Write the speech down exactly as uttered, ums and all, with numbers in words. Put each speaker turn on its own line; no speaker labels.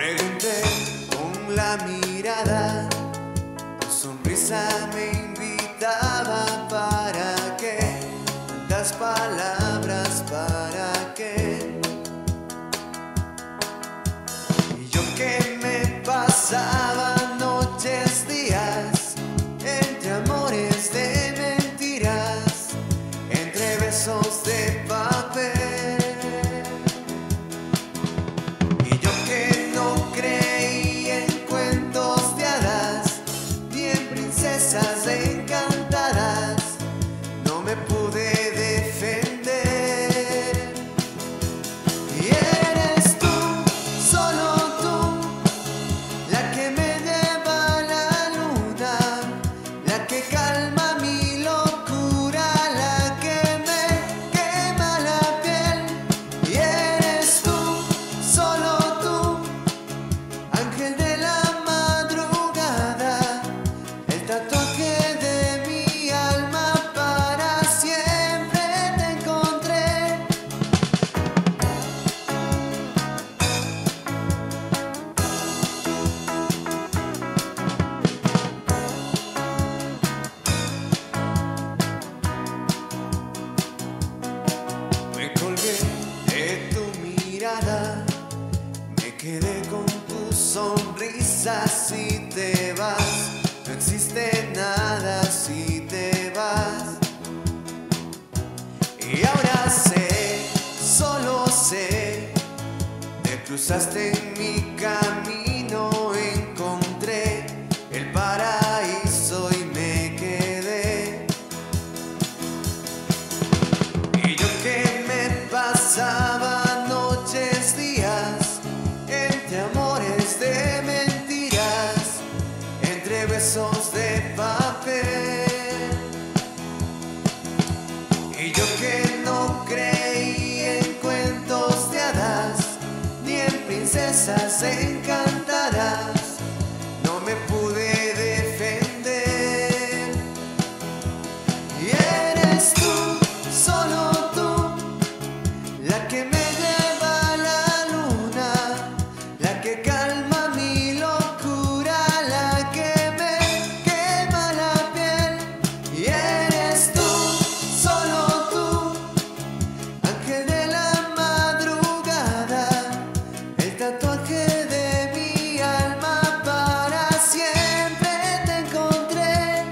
Pregunté con la mirada, tu sonrisa me invitaba. ¿Para qué? Tantas palabras, ¿para qué? Y yo que me pasaba noches, días, entre amores de mentiras, entre besos de papel. Y yo que no creí en cuentos de hadas, ni en princesas encantadas, no me pude defender. Y eres tú, solo tú, la que me lleva a la luna, la que calma mi locura, la que me quema la piel. Y eres tú, solo tú, ángel de la madrugada, el tatuaje de mi alma. Para siempre te encontré. Me colgué de tu mirada, me quedé con tu sonrisa. Si te vas, no existe nada si te vas. Y ahora sé, solo sé, te cruzaste en mi camino, encontré el paraíso y me quedé. Y yo que me pasaba noches, días, entre amores de mentiras, entre besos de papel. Y yo que no creí en cuentos de hadas, ni en princesas encantadas, no me pude defender. Y eres tú, solo tú, la que me lleva a la luna, la que calma mi locura, la que me quema la piel. Y eres tú, solo tú, ángel de la madrugada, el tatuaje de mi alma. Para siempre te encontré.